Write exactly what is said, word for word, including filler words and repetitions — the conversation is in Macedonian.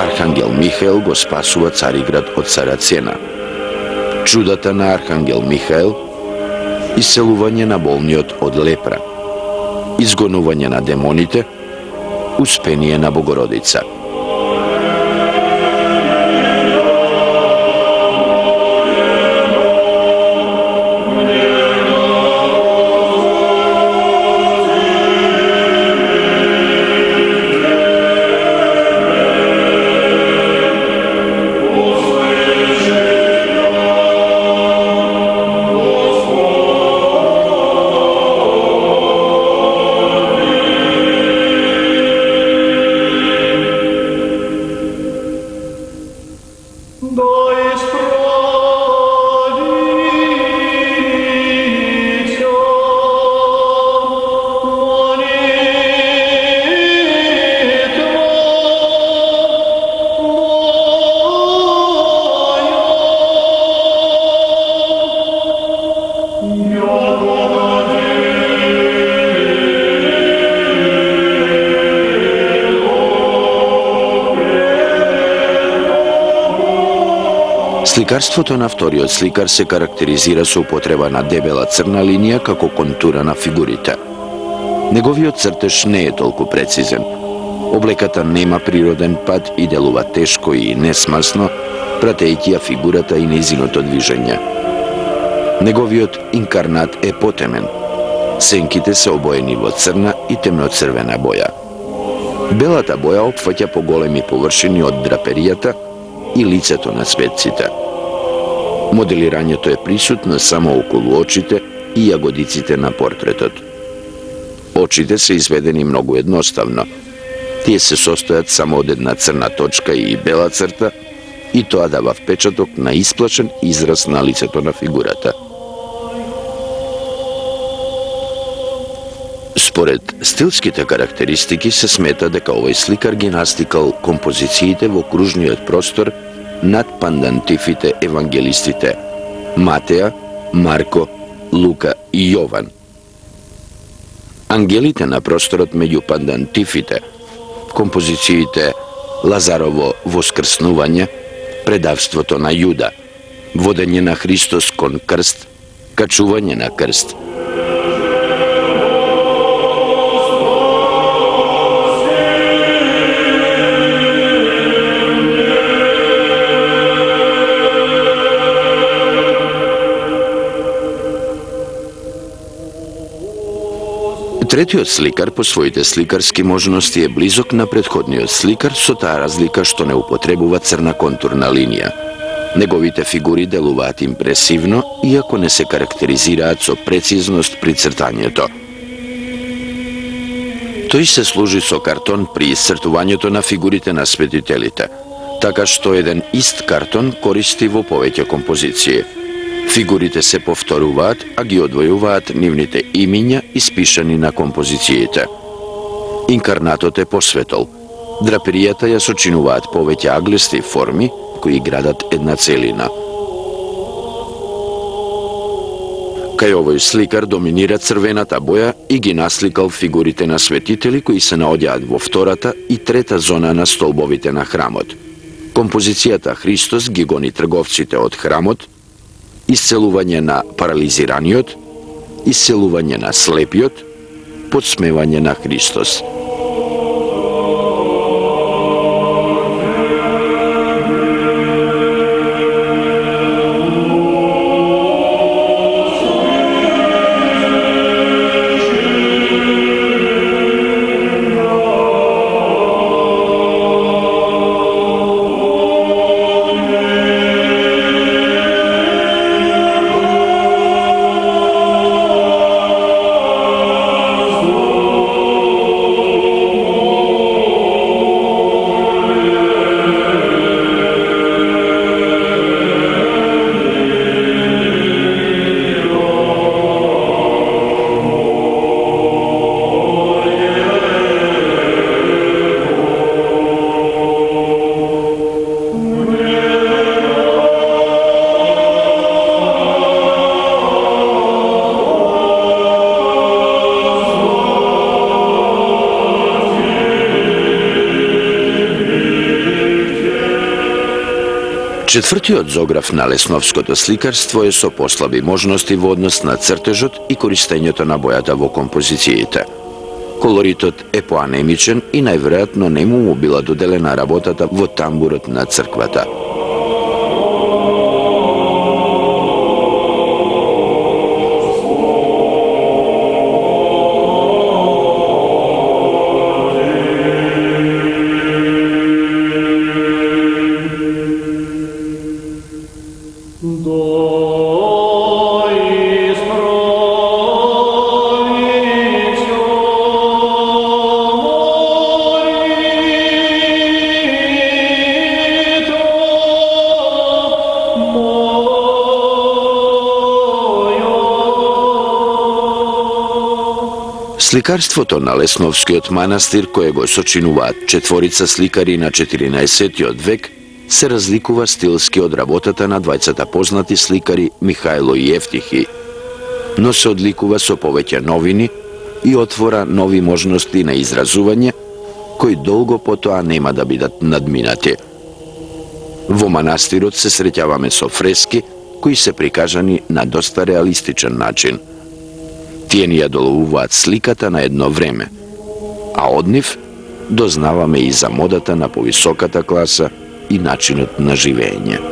Архангел Михаел го спасува Цариград од Сарацена. Чудата на Архангел Михаел, исцелување на болниот од лепра, изгонување на демоните, успение на Богородица. Сликарството на вториот сликар се карактеризира со употреба на дебела црна линија како контура на фигурите. Неговиот цртеж не е толку прецизен. Облеката нема природен пат и делува тешко и несмасно, пратејќи ја фигурата и нејзиното движење. Неговиот инкарнат е потемен. Сенките се обоени во црна и темноцрвена боја. Белата боја опфаќа поголеми површини од драперијата и лицето на светците. Моделирањето е присутно само околу очите и јагодиците на портретот. Очите се изведени многу едноставно. Тие се состојат само од една црна точка и бела црта, и тоа дава впечаток на исплашен израз на лицето на фигурата. Според стилските карактеристики се смета дека овој сликар ги настикал композициите во кружниот простор над пандантифите евангелистите Матеја, Марко, Лука и Јован. Ангелите на просторот меѓу пандантифите, композициите Лазарово воскрснување, предавството на Јуда, водење на Христос кон крст, качување на крст. Третиот сликар по своите сликарски можности е близок на претходниот сликар со таа разлика што не употребува црна контурна линија. Неговите фигури делуваат импресивно, иако не се карактеризираат со прецизност при цртањето. Тој се служи со картон при исцртувањето на фигурите на светителите, така што еден ист картон користи во повеќе композиции. Фигурите се повторуваат, а ги одвојуваат нивните имиња испишани на композициите. Инкарнатот е посветол. Драперијата ја сочинуваат повеќе аглести форми кои градат една целина. Кај овој сликар доминира црвената боја и ги насликал фигурите на светители кои се наоѓаат во втората и трета зона на столбовите на храмот. Композицијата Христос ги гони трговците од храмот, исцелување на парализираниот, исцелување на слепиот, подсмевање на Христос. Oh Четвртиот зограф на Лесновското сликарство е со послаби можности во однос на цртежот и користењето на бојата во композициите. Колоритот е поанемичен и најверојатно не му била доделена работата во тамбурот на црквата. Сликарството на Лесновскиот манастир, кое го сочинуваат четворица сликари на четиринаесеттиот век, се разликува стилски од работата на двајцата познати сликари Михајло и Евтихи, но се одликува со повеќе новини и отвора нови можности на изразување, кои долго потоа нема да бидат надминати. Во манастирот се среќаваме со фрески, кои се прикажани на доста реалистичен начин. Тие ни ја доловуваат сликата на едно време, а од нив дознаваме и за модата на повисоката класа и начинот на живење.